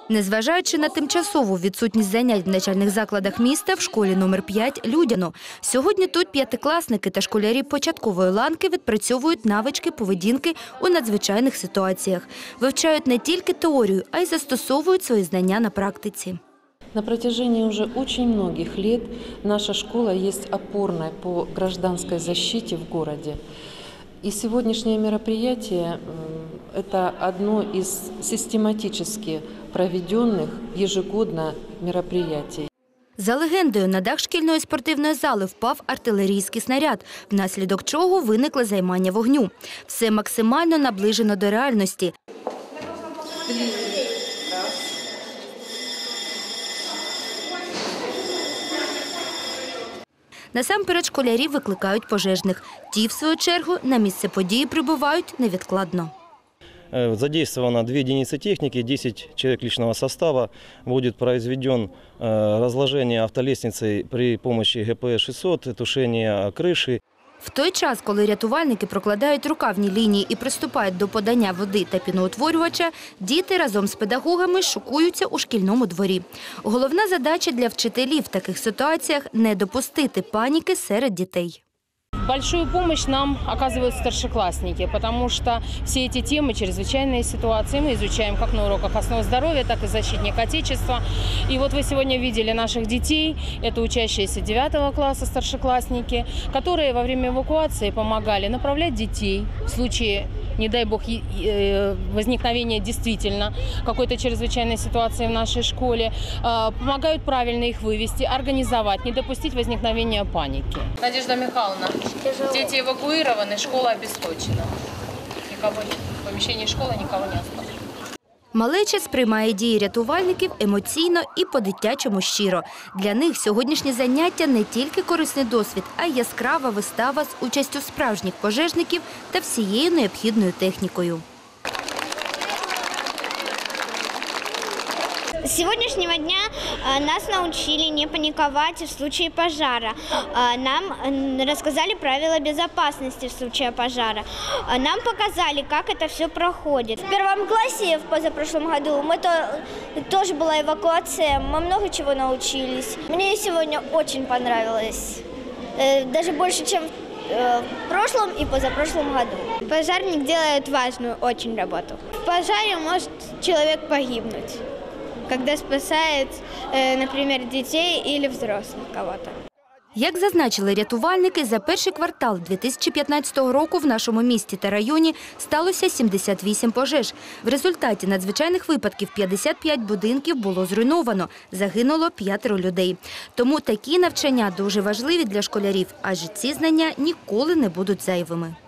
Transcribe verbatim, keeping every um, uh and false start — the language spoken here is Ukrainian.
Незважаючи на тимчасову відсутність занять в навчальних закладах міста, в школі номер п'ять людяно. Сьогодні тут п'ятикласники та школярі початкової ланки відпрацьовують навички поведінки у надзвичайних ситуаціях. Вивчають не тільки теорію, а й застосовують свої знання на практиці. На протяжении уже очень многих лет наша школа есть опорной по гражданской защите в городе. И сегодняшнее мероприятие – это одно из систематически проведенных ежегодно мероприятий. За легендою, на дах шкільної спортивної зали впав артилерійський снаряд, внаслідок чого виникло займання вогню. Все максимально наближено до реальності. Насамперед школярі викликають пожежних. Ті, в свою чергу, на місце події прибувають невідкладно. Задействовано две единицы техники, десять человек личного состава. Будет произведен разложение автолестницы при помощи гэ пэ эс шестьсот, тушение крыши. В той час, коли рятувальники прокладають рукавні лінії і приступають до подання води та піноутворювача, діти разом з педагогами шокуються у шкільному дворі. Головна задача для вчителів в таких ситуаціях – не допустити паніки серед дітей. Большую помощь нам оказывают старшеклассники, потому что все эти темы, чрезвычайные ситуации, мы изучаем как на уроках основ здоровья, так и защитник Отечества. И вот вы сегодня видели наших детей, это учащиеся девятого класса старшеклассники, которые во время эвакуации помогали направлять детей в случае, не дай бог, возникновения действительно какой-то чрезвычайной ситуации в нашей школе, помогают правильно их вывести, организовать, не допустить возникновения паники. Надежда Михайловна, дети эвакуированы, школа обесточена. Никого нет. В помещении школы никого не осталось. Малеча сприймає дії рятувальників емоційно і по-дитячому щиро. Для них сьогоднішні заняття не тільки корисний досвід, а й яскрава вистава з участю справжніх пожежників та всією необхідною технікою. С сегодняшнего дня нас научили не паниковать в случае пожара. Нам рассказали правила безопасности в случае пожара. Нам показали, как это все проходит. В первом классе в позапрошлом году мы то, тоже была эвакуация, мы много чего научились. Мне сегодня очень понравилось, даже больше, чем в прошлом и позапрошлом году. Пожарник делает важную очень работу. В пожаре может человек погибнуть, когда спасает, например, детей или взрослых кого-то. Як зазначили рятувальники, за перший квартал дві тисячі п'ятнадцятого року в нашому місті та районі сталося сімдесят вісім пожеж. В результаті надзвичайних випадків п'ятдесят п'ять будинків було зруйновано, загинуло п'ятеро людей. Тому такі навчання дуже важливі для школярів, адже ці знання ніколи не будуть зайвими.